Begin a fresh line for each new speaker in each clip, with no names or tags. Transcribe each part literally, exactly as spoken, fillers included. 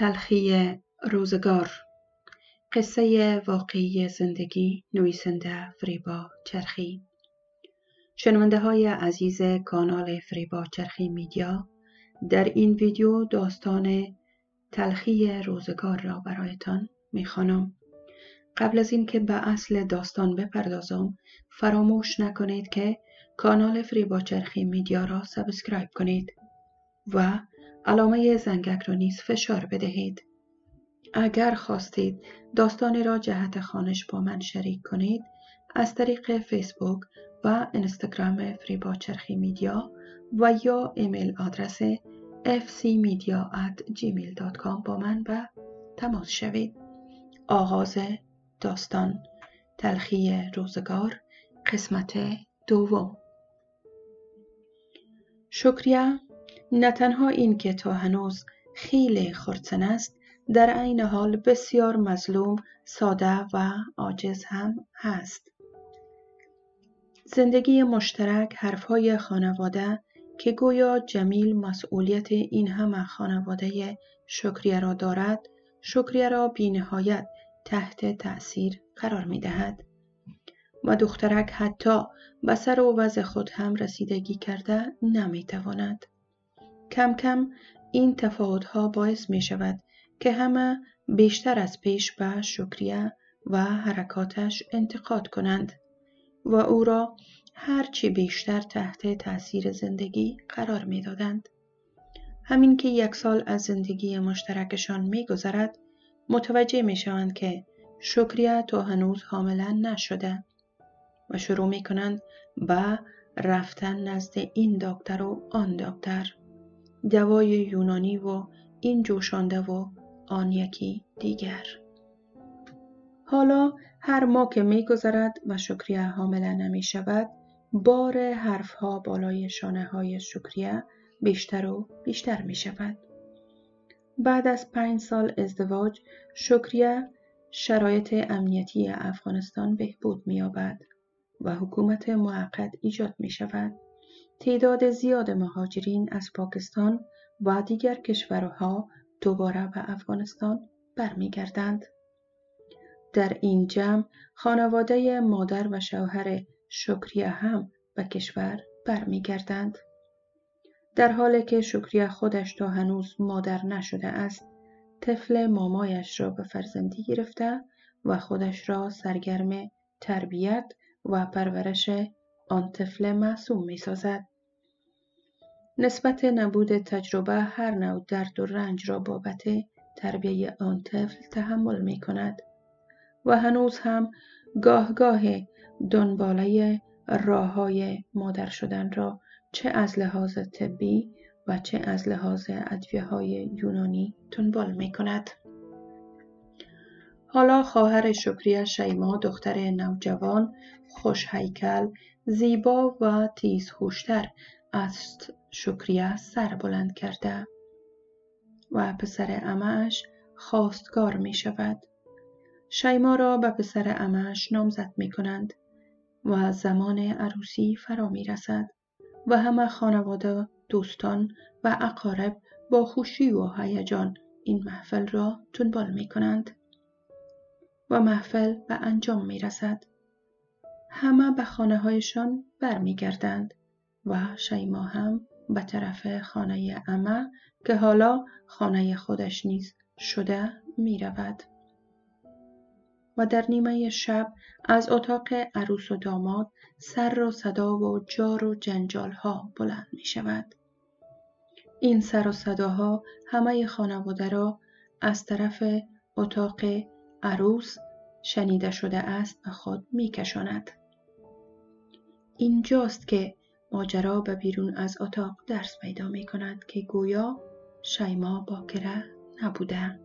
تلخی روزگار، قصه واقعی زندگی، نویسنده فریبا چرخی. شنونده های عزیز کانال فریبا چرخی میدیا، در این ویدیو داستان تلخی روزگار را برایتان میخوانم. قبل از اینکه به اصل داستان بپردازم، فراموش نکنید که کانال فریبا چرخی میدیا را سابسکرایب کنید و علامه زنگک را نیز فشار بدهید. اگر خواستید داستانی را جهت خوانش با من شریک کنید، از طریق فیسبوک و اینستاگرام فریبا چرخی میدیا و یا ایمیل آدرس اف سی میدیا ات جیمیل دات کام با من به تماس شوید. آغاز داستان، تلخی روزگار، قسمت دوم. شکریه نه تنها این که تا هنوز خیلی خردسن است، در عین حال بسیار مظلوم، ساده و عاجز هم هست. زندگی مشترک، حرفهای خانواده که گویا جمیل مسئولیت این همه خانواده شکریه را دارد، شکریه را بی نهایت تحت تأثیر قرار می دهد و دخترک حتی به سر و وضع خود هم رسیدگی کرده نمی تواند. کم کم این تفاوت‌ها باعث می شود که همه بیشتر از پیش به شکریه و حرکاتش انتقاد کنند و او را هرچی بیشتر تحت تأثیر زندگی قرار می دادند. همین که یک سال از زندگی مشترکشان می گذرد، متوجه می شوند که شکریه تا هنوز حامله نشده و شروع می کنند به رفتن نزد این دکتر و آن دکتر، دوای یونانی و این جوشانده و آن یکی دیگر. حالا هر ماه که می گذرد و شکریه حامله نمی شود، بار حرفها بالای شانه های شکریه بیشتر و بیشتر می شود. بعد از پنج سال ازدواج، شکریه شرایط امنیتی افغانستان بهبود می یابد و حکومت موقت ایجاد می شود. تعداد زیاد مهاجرین از پاکستان و دیگر کشورها دوباره به افغانستان برمیگردند. در این جمع خانواده مادر و شوهر شکریه هم به کشور برمیگردند. در حالی که شکریه خودش تا هنوز مادر نشده است، طفل مامایش را به فرزندی گرفته و خودش را سرگرم تربیت و پرورش آن طفل معصوم می سازد. نسبت نبود تجربه، هر نوع درد و رنج را بابت تربیت آن طفل تحمل می کند و هنوز هم گاه گاه دنباله راه های مادر شدن را چه از لحاظ طبی و چه از لحاظ ادویه های یونانی دنبال می کند. حالا خواهر شکریه شیما، دختر نوجوان، خوش هیکل، زیبا و تیز هوشتر از شکریه سر بلند کرده و پسر عمه‌اش خواستگار می شود. شیما را به پسر عمه‌اش نامزد می کنند و زمان عروسی فرا می رسد و همه خانواده، دوستان و اقارب با خوشی و هیجان این محفل را دنبال می کنند و محفل به انجام می رسد. همه به خانه هایشان برمی گردند و شیما هم به طرف خانه عمه که حالا خانه خودش نیز شده می رود. و در نیمه شب از اتاق عروس و داماد سر و صدا و جار و جنجال ها بلند می شود. این سر و صداها همه خانواده را از طرف اتاق عروس شنیده شده است و خود می کشاند. اینجاست که ماجرا به بیرون از اتاق درس پیدا می کند که گویا شیما باکره نبوده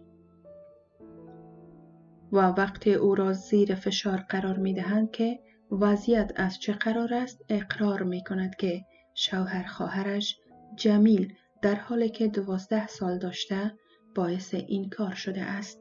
و وقتی او را زیر فشار قرار می دهند که وضعیت از چه قرار است، اقرار می کند که شوهر خواهرش جمیل در حالی که دوازده سال داشته باعث این کار شده است.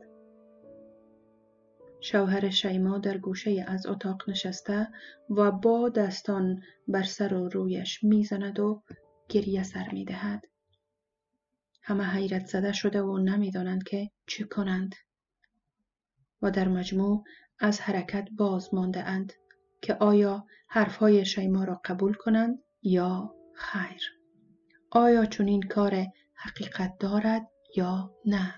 شوهر شیما در گوشه از اتاق نشسته و با دستان بر سر و رویش می زند و گریه سر می دهد. همه حیرت زده شده و نمیدانند که چه کنند و در مجموع از حرکت باز مانده اند که آیا حرفهای شیما را قبول کنند یا خیر. آیا چنین کار حقیقت دارد یا نه؟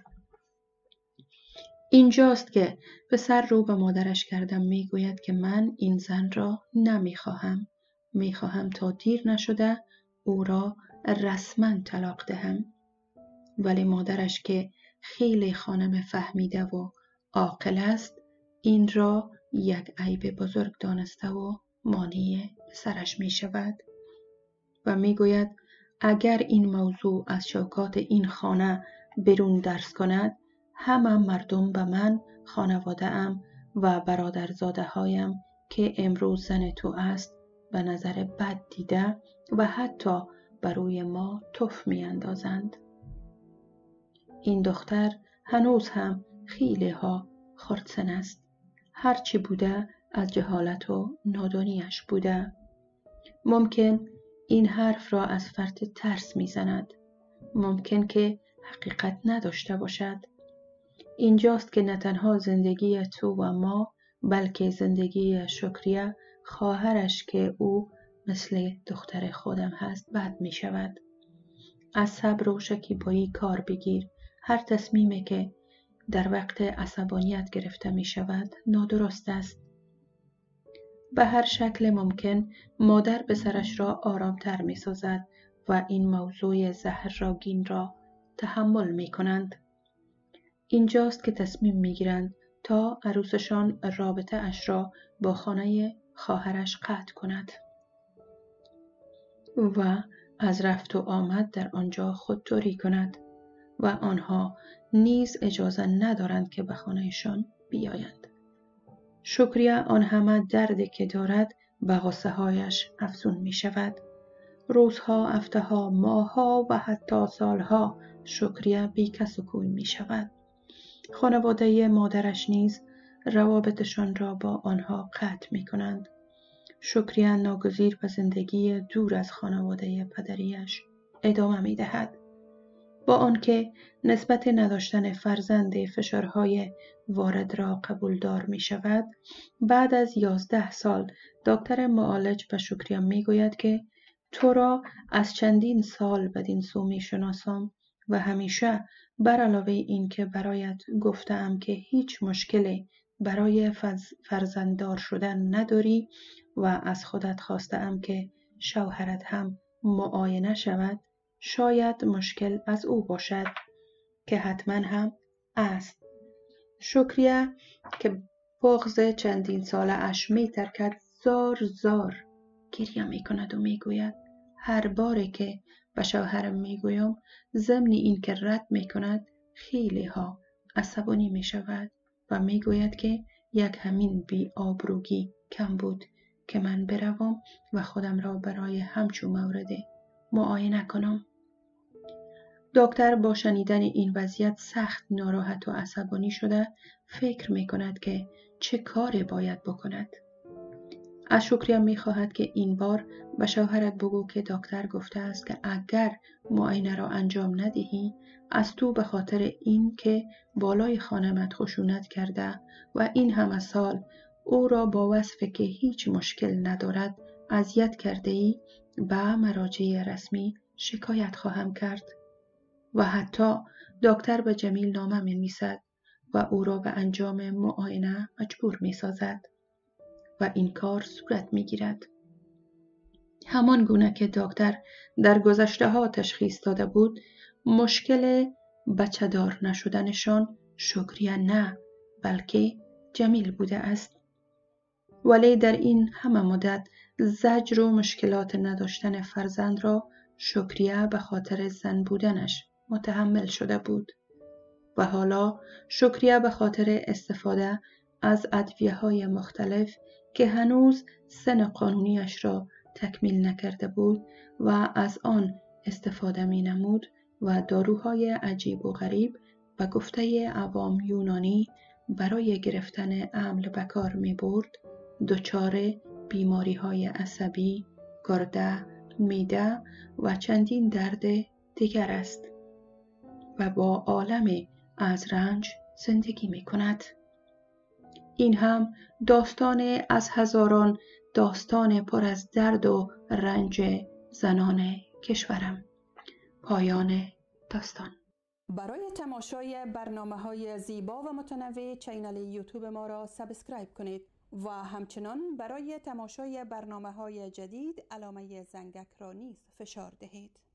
اینجاست که پسر رو به مادرش کردم میگوید که من این زن را نمیخواهم. میخواهم تا دیر نشده او را رسما طلاق دهم. ولی مادرش که خیلی خانم فهمیده و عاقل است این را یک عیب بزرگ دانسته و مانع پسرش می شود و می گوید اگر این موضوع از چوکات این خانه بیرون درس کند همه مردم به من، خانواده ام و برادرزاده هایم که امروز زن تو است به نظر بد دیده و حتی بر روی ما تف می اندازند. این دختر هنوز هم خیلی ها خردسن است. هرچی بوده از جهالت و نادانیش بوده. ممکن این حرف را از فرط ترس می زند. ممکن که حقیقت نداشته باشد. اینجاست که نه تنها زندگی تو و ما بلکه زندگی شکریه خواهرش که او مثل دختر خودم هست بد می شود. از صبر و شکیبایی کار بگیر. هر تصمیمی که در وقت عصبانیت گرفته می شود نادرست است. به هر شکل ممکن مادر پسرش را آرامتر می سازد و این موضوع زهرآگین را تحمل می کنند. اینجاست که تصمیم می گیرند تا عروسشان رابطه اش را با خانه خواهرش قطع کند و از رفت و آمد در آنجا خودداری کند و آنها نیز اجازه ندارند که به خانهشان بیایند. شکریه آن همه دردی که دارد به غصه هایش افزون می شود. روزها، هفته‌ها، ماه‌ها و حتی سالها شکریه بی کس و کوی می شود. خانواده مادرش نیز روابطشان را با آنها قطع می کنند. شکریه ناگزیر به زندگی دور از خانواده پدریش ادامه می دهد. با آنکه نسبت نداشتن فرزند فشارهای وارد را قبولدار می شود، بعد از یازده سال دکتر معالج به شکریه می گوید که تو را از چندین سال بدین سو می شناسم و همیشه بر علاوه این که برایت گفتم که هیچ مشکلی برای فرزنددار شدن نداری و از خودت خواستم که شوهرت هم معاینه شود، شاید مشکل از او باشد که حتما هم است. شکریه که بغض چندین ساله اش می ترکد زار زار گریه می کند و می گوید هر باری که به شوهرم می گویم ضمن این که رد می کند خیلی ها عصبانی می شود و می گوید که یک همین بی آبروگی کم بود که من بروم و خودم را برای همچون موردی معاینه کنم. دکتر با شنیدن این وضعیت سخت ناراحت و عصبانی شده فکر می کند که چه کاری باید بکند. از شکریه می خواهد که این بار به شوهرت بگو که دکتر گفته است که اگر معاینه را انجام ندهی از تو به خاطر این که بالای خانمت خشونت کرده و این همه سال او را با وصف که هیچ مشکل ندارد اذیت کرده ای به مراجع رسمی شکایت خواهم کرد. و حتی دکتر به جمیل نامه می نویسد و او را به انجام معاینه مجبور می سازد و این کار صورت می گیرد. همان گونه که دکتر در گذشته ها تشخیص داده بود مشکل بچه دار نشدنشان شکریه نه بلکه جمیل بوده است. ولی در این همه مدت زجر و مشکلات نداشتن فرزند را شکریه به خاطر زن بودنش متحمل شده بود و حالا شکریه به خاطر استفاده از ادویه‌های مختلف که هنوز سن قانونیش را تکمیل نکرده بود و از آن استفاده می نمود و داروهای عجیب و غریب و گفته عوام یونانی برای گرفتن عمل به کار می برد، دچار بیماری های عصبی، گرده، میده و چندین درد دیگر است. و با عالم از رنج زندگی می کند. این هم داستان از هزاران داستان پر از درد و رنج زنان کشورم. پایان داستان.
برای تماشای برنامه‌های زیبا و متنوع چینل یوتیوب ما را سابسکرایب کنید و همچنان برای تماشای برنامه‌های جدید علامه زنگک را نیز فشار دهید.